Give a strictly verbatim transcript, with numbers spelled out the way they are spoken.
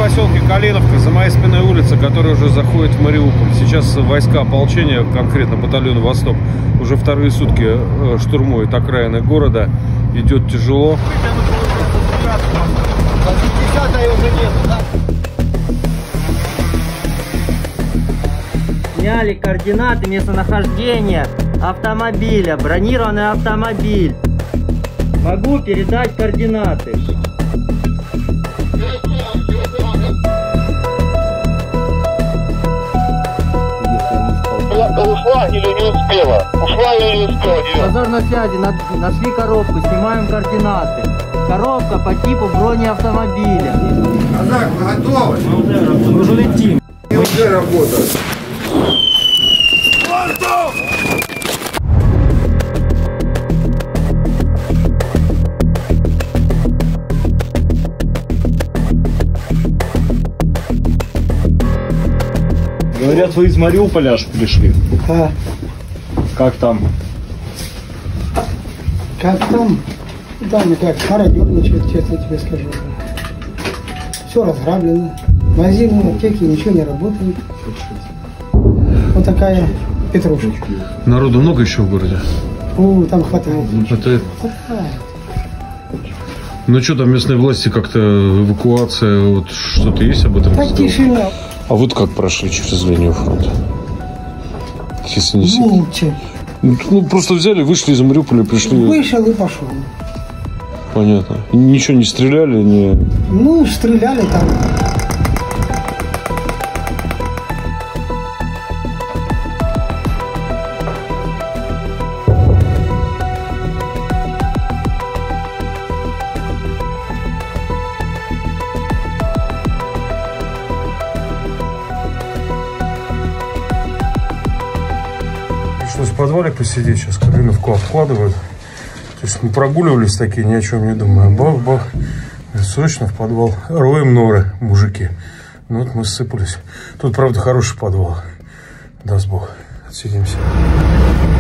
поселке Калиновка, за моей спиной улица, которая уже заходит в Мариуполь. Сейчас войска ополчения, конкретно батальон «Восток», уже вторые сутки штурмуют окраины города. Идет тяжело. Сняли координаты местонахождения автомобиля, бронированный автомобиль. Могу передать координаты. Ушла или не успела? Ушла или не успела? Дозор на связи, нашли коробку, снимаем координаты. Коробка по типу бронеавтомобиля. Казак, вы готовы? Мы уже работаем. Мы уже летим. Мы уже работаем. Говорят, вы из Мариуполя аж пришли. А, Как там? как там? Да, не так, мародерничает, честно тебе скажу. Все разграблено. Магазины, аптеки, ничего не работает. Вот такая петрушка. Народу много еще в городе? О, там хватает. Это... Хватает. Ну что там, местные власти как-то, эвакуация, вот что-то есть об этом? Так тишина. А вот как прошли через линию фронта? Если не секрет. Молча. Ну, просто взяли, вышли из Мариуполя, пришли. Вышел и пошел. Понятно. Ничего не стреляли, не... Ну, стреляли там. Пришлось в подвале посидеть, сейчас Калиновку обкладывают. То есть мы прогуливались такие, ни о чем не думая. Бах-бах. Срочно в подвал. Роем норы, мужики. Ну вот мы ссыпались. Тут, правда, хороший подвал. Даст Бог. Отсидимся.